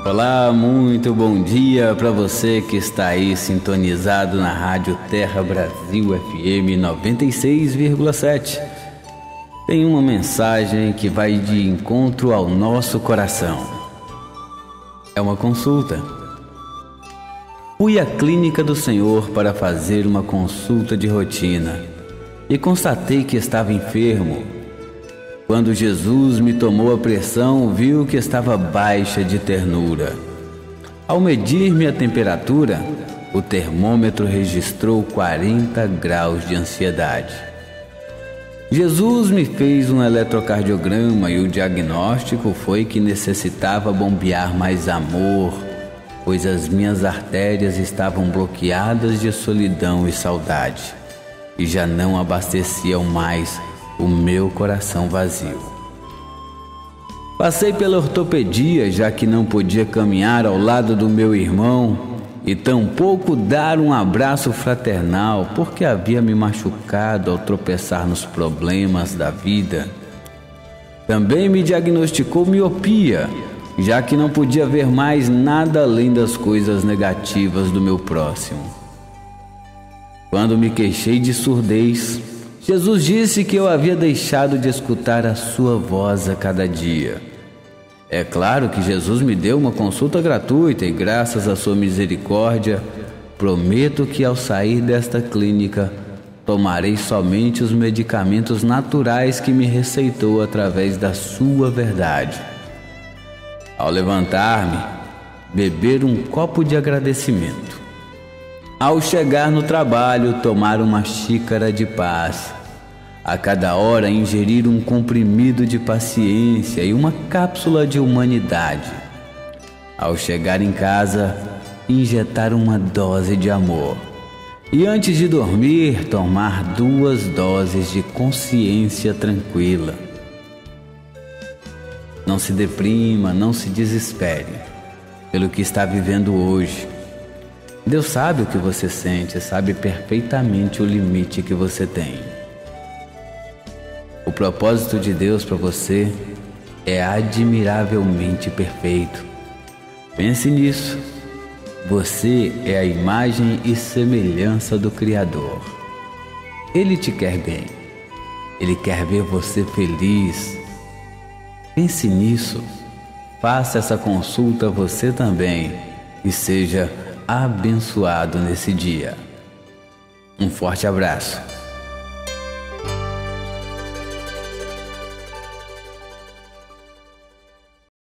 Olá, muito bom dia para você que está aí sintonizado na Rádio Terra Brasil FM 96,7. Tem uma mensagem que vai de encontro ao nosso coração. É uma consulta. Fui à clínica do Senhor para fazer uma consulta de rotina e constatei que estava enfermo. Quando Jesus me tomou a pressão, viu que estava baixa de ternura. Ao medir-me a temperatura, o termômetro registrou 40 graus de ansiedade. Jesus me fez um eletrocardiograma e o diagnóstico foi que necessitava bombear mais amor, pois as minhas artérias estavam bloqueadas de solidão e saudade, e já não abasteciam mais o meu coração vazio. Passei pela ortopedia, já que não podia caminhar ao lado do meu irmão e tampouco dar um abraço fraternal, porque havia me machucado ao tropeçar nos problemas da vida. Também me diagnosticou miopia, já que não podia ver mais nada além das coisas negativas do meu próximo. Quando me queixei de surdez, Jesus disse que eu havia deixado de escutar a sua voz a cada dia. É claro que Jesus me deu uma consulta gratuita e, graças à sua misericórdia, prometo que ao sair desta clínica, tomarei somente os medicamentos naturais que me receitou através da sua verdade. Ao levantar-me, beber um copo de agradecimento. Ao chegar no trabalho, tomar uma xícara de paz. A cada hora, ingerir um comprimido de paciência e uma cápsula de humanidade. Ao chegar em casa, injetar uma dose de amor. E antes de dormir, tomar 2 doses de consciência tranquila. Não se deprima, não se desespere pelo que está vivendo hoje. Deus sabe o que você sente, sabe perfeitamente o limite que você tem. O propósito de Deus para você é admiravelmente perfeito. Pense nisso. Você é a imagem e semelhança do Criador. Ele te quer bem. Ele quer ver você feliz. Pense nisso. Faça essa consulta você também e seja abençoado nesse dia. Um forte abraço.